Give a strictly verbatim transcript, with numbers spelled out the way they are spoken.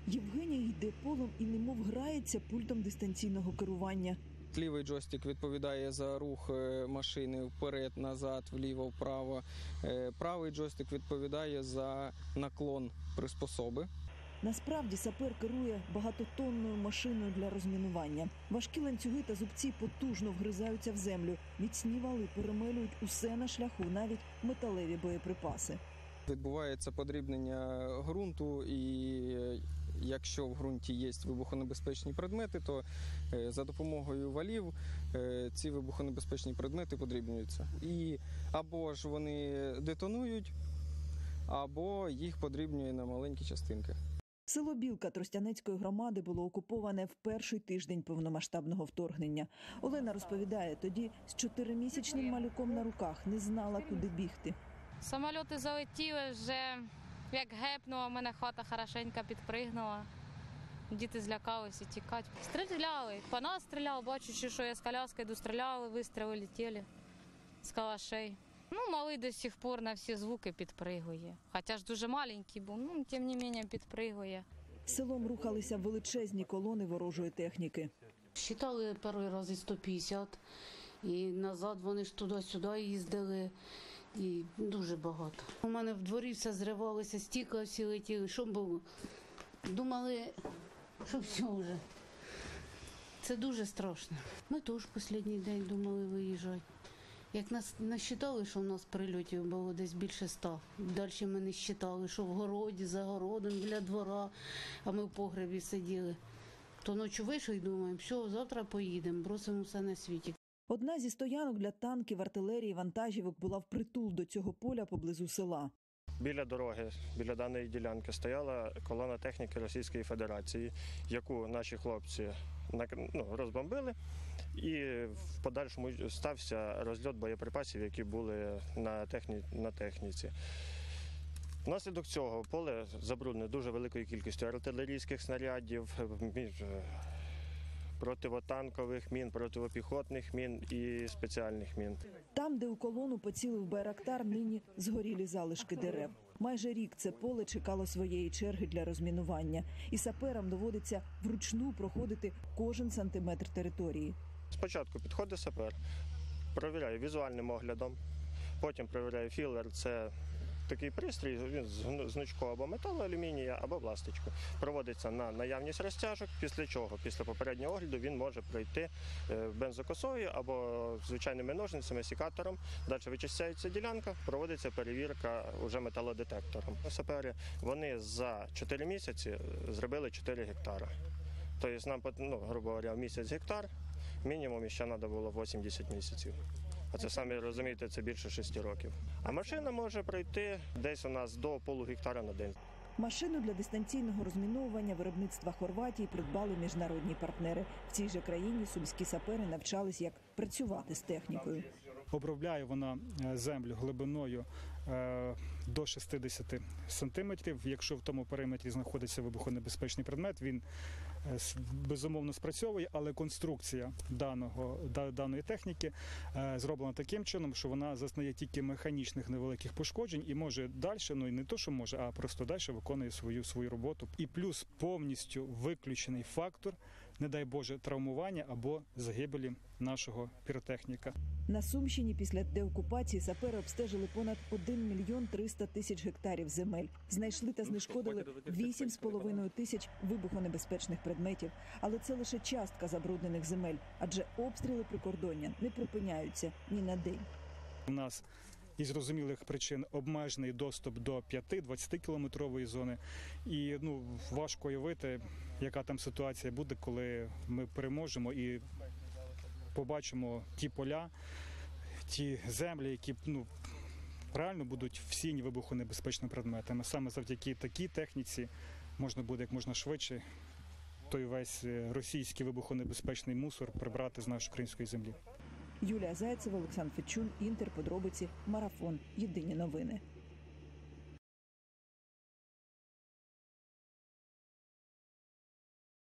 Євгеній йде полем і немов грається пультом дистанційного керування. Лівий джойстик відповідає за рух машини вперед, назад, вліво, вправо. Правий джойстик відповідає за наклон приспособи. Насправді сапер керує багатотонною машиною для розмінування. Важкі ланцюги та зубці потужно вгризаються в землю. Міцні вали перемелюють усе на шляху, навіть металеві боєприпаси. Відбувається подрібнення ґрунту, і якщо в ґрунті є вибухонебезпечні предмети, то за допомогою валів ці вибухонебезпечні предмети подрібнюються. І або ж вони детонують, або їх подрібнює на маленькі частинки. Село Білка Тростянецької громади було окуповане в перший тиждень повномасштабного вторгнення. Олена розповідає, тоді з чотиримісячним малюком на руках не знала, куди бігти. Самоліти залетіли вже, як гепнуло, в мене хата хорошенько підпригнула. Діти злякалися тікати. Стріляли, по нас стріляли, бачучи, що я з коляскою йду, стріляли, вистріли летіли з калашей. Ну, малий до сих пор на всі звуки підпригує. Хоча ж дуже маленький був, ну, тим не менше підпригує. Селом рухалися величезні колони ворожої техніки. Считали перший раз і сто п'ятдесят, і назад вони ж туди-сюди їздили, і дуже багато. У мене в дворі все зривалося, стікла всі летіли, що було? Думали, що все вже. Це дуже страшно. Ми теж останній день думали виїжджати. Як нас насчитали, що в нас прильотів було десь більше ста. Далі ми не считали, що в городі, за городом, біля двора, а ми в погребі сиділи. То ночі вийшли і думаємо, все, завтра поїдемо, бросимо все на світі. Одна зі стоянок для танків, артилерії, вантажівок була впритул до цього поля поблизу села. Біля дороги, біля даної ділянки стояла колона техніки Російської Федерації, яку наші хлопці ну, розбомбили, і в подальшому стався розльот боєприпасів, які були на, техні... на техніці. Внаслідок цього поле забруднене дуже великою кількістю артилерійських снарядів, противотанкових мін, протипіхотних мін і спеціальних мін. Там, де у колону поцілив Байрактар, нині згорілі залишки дерев. Майже рік це поле чекало своєї черги для розмінування. І саперам доводиться вручну проходити кожен сантиметр території. Спочатку підходить сапер, перевіряє візуальним оглядом, потім перевіряє філер, це такий пристрій, він з гнучку або металу, алюмінія, або пластичку. Проводиться на наявність розтяжок, після чого, після попереднього огляду, він може пройти бензокосою або звичайними ножницями, секатором. Далі вичищається ділянка, проводиться перевірка вже металодетектором. Сапери, вони за чотири місяці зробили чотири гектари. Тобто нам, ну, грубо говоря, місяць гектар, мінімум ще треба було вісімдесят місяців. А це, самі розумієте, це більше шести років. А машина може пройти десь у нас до полугектара на день. Машину для дистанційного розміновування виробництва Хорватії придбали міжнародні партнери. В цій же країні сумські сапери навчались, як працювати з технікою. Обробляє вона землю глибиною до шістдесят сантиметрів. Якщо в тому периметрі знаходиться вибухонебезпечний предмет, він безумовно спрацьовує, але конструкція даного, даної техніки зроблена таким чином, що вона зазнає тільки механічних невеликих пошкоджень і може далі, ну і не то, що може, а просто далі виконує свою, свою роботу. І плюс повністю виключений фактор, не дай Боже, травмування або загибелі нашого піротехніка. На Сумщині після деокупації сапери обстежили понад один мільйон триста тисяч гектарів земель. Знайшли та знешкодили вісім з половиною тисяч вибухонебезпечних предметів. Але це лише частка забруднених земель, адже обстріли прикордоння не припиняються ні на день. У нас із зрозумілих причин обмежений доступ до п'яти-двадцяти кілометрової зони. І ну, важко уявити, яка там ситуація буде, коли ми переможемо і побачимо ті поля, ті землі, які ну, реально будуть всі вибухонебезпечними предметами. Саме завдяки такій техніці можна буде як можна швидше той весь російський вибухонебезпечний мусор прибрати з нашої української землі. Юлія Зайцева, Олександр Федчун, Інтер, подробиці, Марафон. Єдині новини.